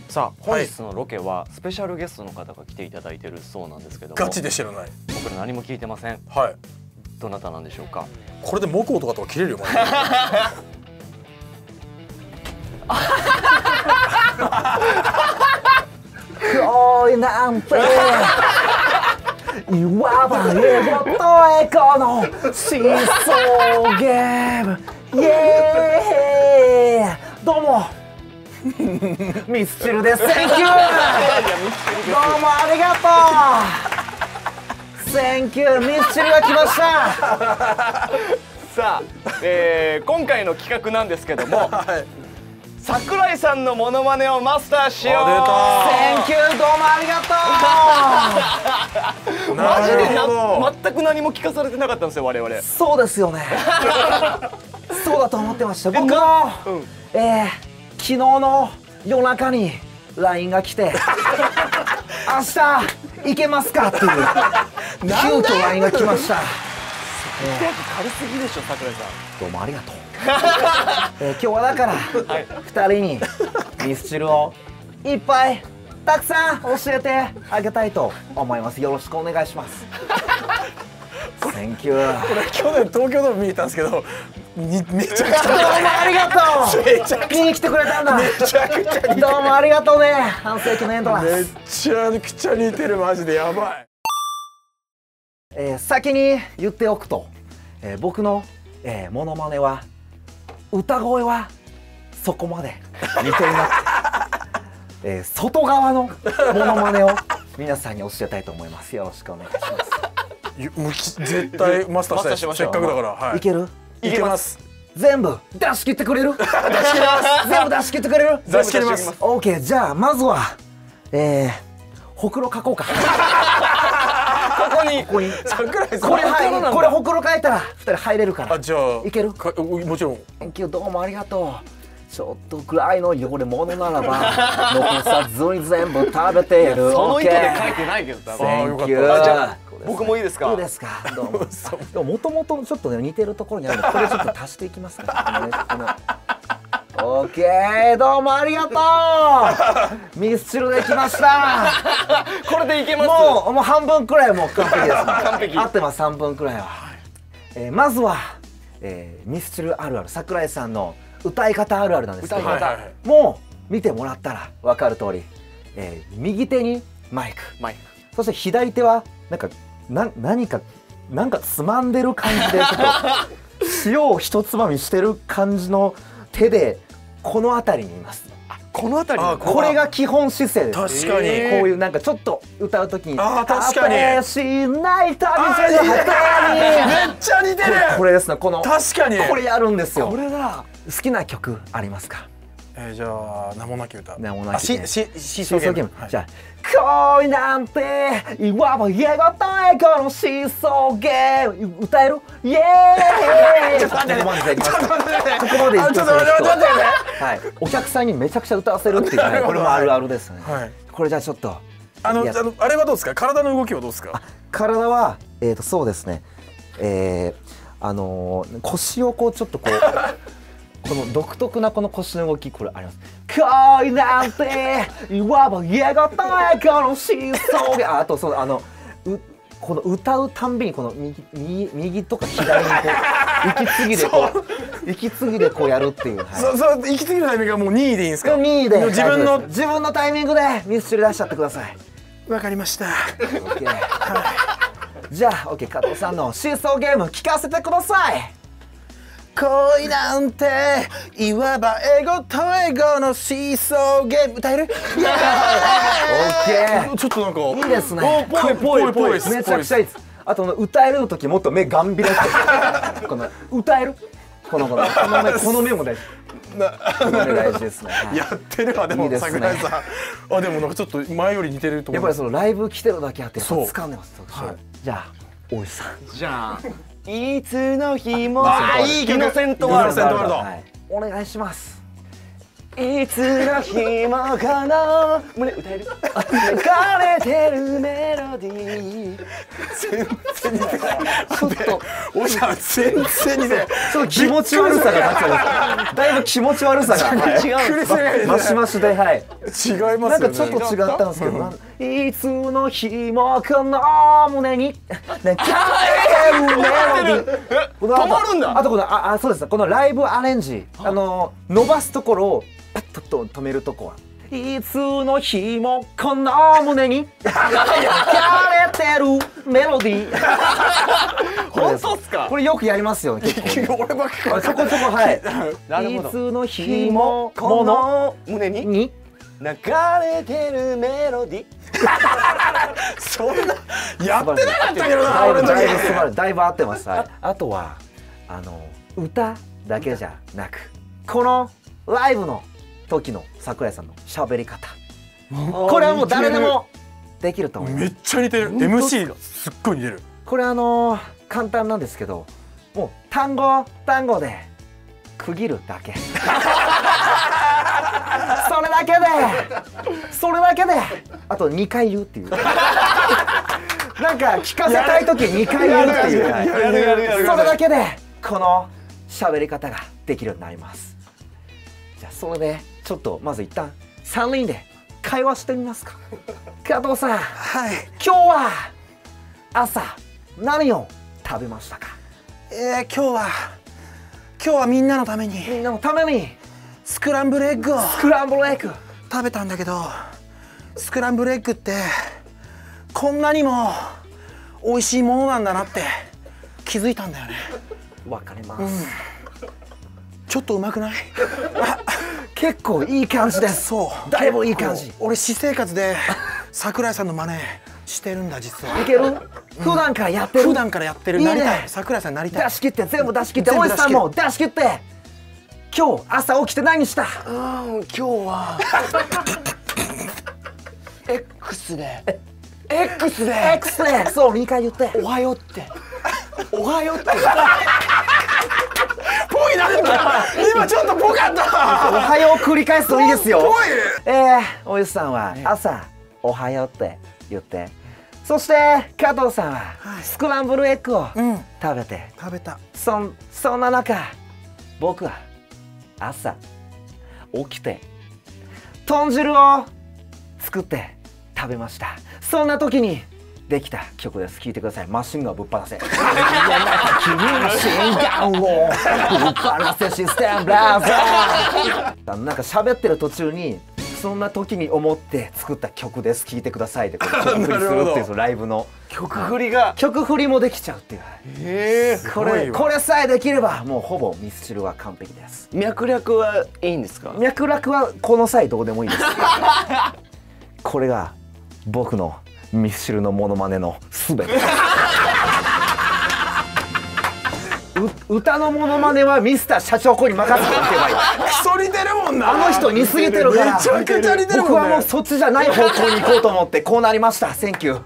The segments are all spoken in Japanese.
さあ本日のロケはスペシャルゲストの方が来ていただいてるそうなんですけども、 ガチで知らない。 僕ら何も聞いてません。 はい。 どなたなんでしょうか。 これでモコとかとか切れるよマジで。 恋なんていわば英語とエコのシーソーゲーム。イエーイ。どうもミスチルです。センキュー。どうもありがとう。センキュー。ミスチルが来ました。 さあ、今回の企画なんですけども、 はい。 桜井さんのモノマネをマスターしよう。 あセンキュー。どうもありがとう。 マジでなるほど。 全く何も聞かされてなかったんですよ我々。 そうですよね。そうだと思ってました。僕も、昨日の夜中に LINE が来て明日行けますかっていう急遽 LINE が来ました。 軽すぎでしょ桜井さん。 どうもありがとう。今日はだから、2人にミスチルをいっぱいたくさん教えてあげたいと思います。よろしくお願いします。センキュー。 これ去年東京ドーム見に行ったんですけど、めちゃくちゃどうもありがとう。見に来てくれたんだ。 めちゃくちゃ似てる。 どうもありがとうね。半世紀のエントランめス。 ちゃくちゃ似てるマジでやばい。 先に言っておくと、僕の、モノマネは歌声はそこまで似ていなく、外側のモノマネを皆さんに教えたいと思います。よろしくお願いします。 絶対マスターしたい。 マスターしましょう。 せっかくだから。はい。 いける？ いけます。 全部出し切ってくれる？出し切ります。全部出し切ってくれる？ 出し切ります。 オーケー。じゃあまずはほくろ書こうか。ここに桜井さん。 これほくろ書いたら2人入れるから。 あ、じゃあいける？ もちろん。 センキュー。どうもありがとう。ちょっとぐらいの汚れ物ならば残さずに全部食べている。 その意図で書いてないけど多分。 センキュあ、 じー。 ゃあ僕もいいですか。 いいですか。どうも。でももともとちょっとね似てるところにあるので、これちょっと足していきますからね。オッケー。どうもありがとう。ミスチルできました。 これでいけます。 もう半分くらいもう完璧です。 完璧。 合ってます。3分くらいは。まずは、ミスチルあるある、桜井さんの歌い方あるあるなんですけど、もう見てもらったら分かる通り、右手にマイク、そして左手は何かつまんでる感じでちょっと塩を一つまみしてる感じの手でこの辺りにいます。 この辺り。 これが基本姿勢です。 確かに。 こういうなんかちょっと歌うときに、 あ、確かに。 果てしない旅路の果てに。 めっちゃ似てる。 これですね。この確かに。 これやるんですよ。 これだ。 好きな曲ありますか？ じゃあ名もなき歌。 名もなき歌。 シーソーゲーム。 じゃあ恋なんていわば英語とエコのシーソーゲーム。歌える？イエーイ。ここまでできます。ここまでいきます。はい。お客さんにめちゃくちゃ歌わせるっていうね、これもあるあるですね。これじゃあちょっとあれはどうですか？体の動きはどうですか？ 体はそうですね。腰をこうちょっとこう。この独特なこの腰の動き、これあります。恋なんていわば英語とエコのシーソーゲーム。あとこの歌うたんびにこの右とか左にこう息継ぎでこうやるっていう。 そう息継ぎのタイミングがもう2位でいいんですか？2 位で自分のタイミングでミスチル出しちゃってください。 わかりました。 じゃあ OK、 加藤さんのシーソーゲーム聞かせてください。 恋なんていわば英語と英語のシーソーゲーム。歌える？イエーイ。ちょっとなんかいいですね。 ぽいめちゃくちゃいいです。あと歌えるの時もっと目ガンビラして、この歌える？この目も大事。この目大事ですね。 やってるわ。でも桜井さん、あ、でもなんかちょっと前より似てると思う。 やっぱりそのライブ来てるだけあって掴んでます。じゃあ大石さん。 じゃあいつの日もいい曲。 イノセントワールド。 お願いします。 いつの日もこの胸歌える流れてるメロディー。 全然似てない。 ちょっとおじゃん全然似てない。 ちょっと気持ち悪さが勝っちゃいます。だいぶ気持ち悪さが、はい、マシマシで、はい、 違いますよね。 なんかちょっと違ったんですけど、いつの日もこの胸に流れるメロディー。 止まるんだ。 あとこのそうです。このライブアレンジ、伸ばすところをパッと止めるとこは。いつの日もこの胸に流れてるメロディー。 本当っすか。 これよくやりますよね。結構俺ばっかり。 そこそこ、はい。 なるほど。 いつの日もこの胸にに流れてるメロディー。 そんなやってなかったけどな。俺の時だいぶ合ってます。はい。あとは歌だけじゃなく、このライブの時の桜井さんの喋り方、これはもう誰でもできると思います。 めっちゃ似てる。MC すっごい似てる。 これ簡単なんですけど、もう単語で区切るだけ。それだけであと2回言うっていう。なんか聞かせたい時2回言うっていう。それだけでこの喋り方ができるようになります。じゃあそれでちょっとまず一旦3人で会話してみますか。加藤さん、 はい。 今日は朝何を食べましたか？ 今日はみんなのためにみんなのためにスクランブルエッグをスクランブルエッグ食べたんだけど、スクランブルエッグってこんなにも美味しいものなんだなって気づいたんだよね。 わかります。 ちょっとうまくない？ 結構いい感じです。 そう、 だいぶいい感じ。 俺私生活で桜井さんの真似してるんだ実は。 いける？普段からやってる？ 普段からやってる。 いいね。 なりたい。桜井さんなりたい。 出し切って、全部出し切って、おじさんも出し切って。今日朝起きて何した？ 今日はX でそう2回言って。 おはようっておはようってぽいなんか今ちょっとぽかった。 おはよう繰り返すといいですよ。 ぽい。 おじさんは朝おはようって言って、そして加藤さんはスクランブルエッグを食べて、 食べた。 そんな中、僕は朝起きて豚汁を作って食べました。そんな時にできた曲です。聴いてください。マシンガンぶっ放せ。君マシンガンをぶっ放せシステムブラザー。なんか喋ってる途中にそんな時に思って作った曲です。聴いてくださいで曲振りするっていう、そのライブの曲振りが曲振りもできちゃうっていう。これさえできればもうほぼミスチルは完璧です。 脈略はいいんですか？ 脈絡はこの際どうでもいいです。これが僕のミスチルのモノマネのすべて。歌のモノマネはミスター社長子に任せておけばいい。 クソ似てるもんな。 あの人似すぎてるから。 めちゃくちゃ似てるもんね。 僕はもうそっちじゃない方向に行こうと思ってこうなりました。センキュー。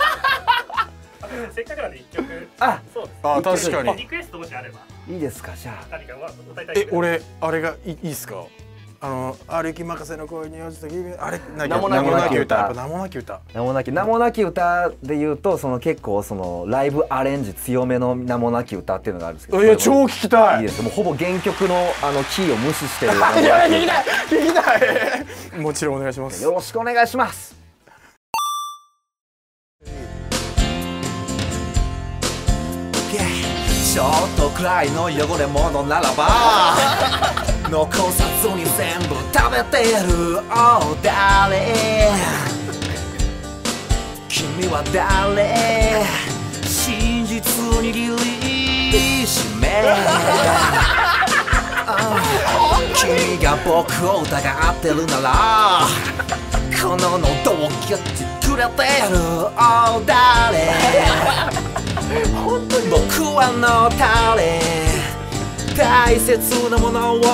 せっかくなんで一曲。そうです。 確かに。 リクエストもしあれば。 いいですか、じゃあ。 何か歌いたい。 俺あれがいいですか？歩き任せの声に落ちた君、あれ名もなき歌。 名もなき歌。 名もなき歌で言うと、結構ライブアレンジ強めの名もなき歌っていうのがあるんですけど。 いや超聞きたい。 いいです。もうほぼ原曲のキーを無視してる。 いや聞きたい。もちろんお願いします。 よろしくお願いします。ちょっとくらいの汚れ物ならば残さずに全部食べてる。Oh darling、君は誰？真実に握りしめ君が僕を疑ってるならこの喉をギュッてくれてる。Oh darling、僕はのたれ大切なものを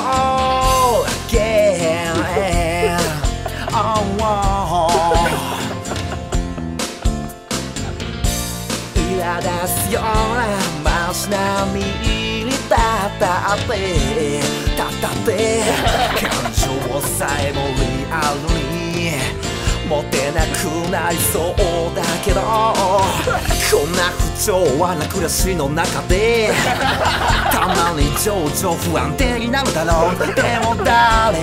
苛立つような街並みに立って感情をさえもリアルにモテなくなりそうだけど、こんな不調和な暮らしの中でたまに情緒不安定になるだろう。でも誰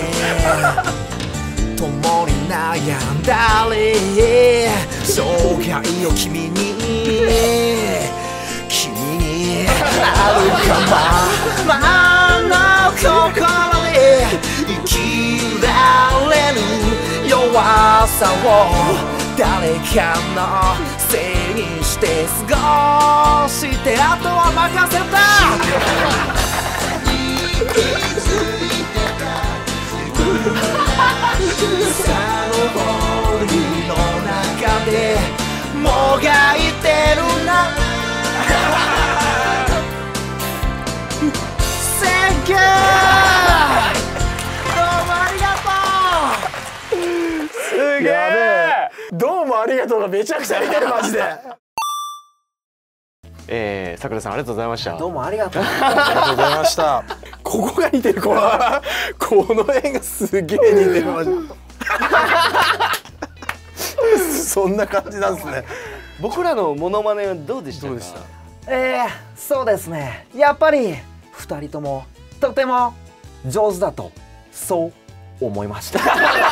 共に悩んだり、生涯を君にあるかまの心で生きられる弱さを誰かのせいにして過ごして、あとは任せた。サの氷の中でもがいてるな。センキュー、どうもありがとう。 すげえ。どうもありがとうがめちゃくちゃ似てるマジで。 さくらさんありがとうございました。 どうもありがとう。 ありがとうございました。ここが似てる、この辺がすげえ似てるマジで。そんな感じなんですね。 僕らのモノマネはどうでしたか？ どうでした？ そうですね、やっぱり2人ともとても上手だとそう思いました。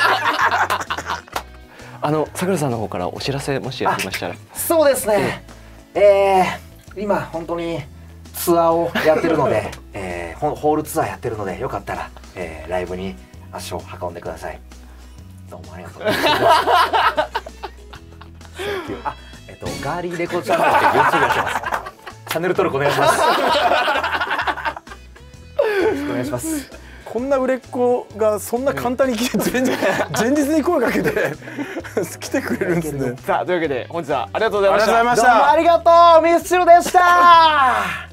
さくらさんの方からお知らせもしありましたら。 そうですね、今本当にツアーをやってるので、ホールツアーやってるのでよかったら、ライブに足を運んでください。どうもありがとうございます。ガーリーレコチャンネルって YouTube やってます。チャンネル登録お願いします。よろしくお願いします。 こんな売れっ子がそんな簡単に来て前日に声かけて来てくれるんですね。 さあというわけで本日はありがとうございました。 ありがとうございました。 どうもありがとう、ミスチルでした。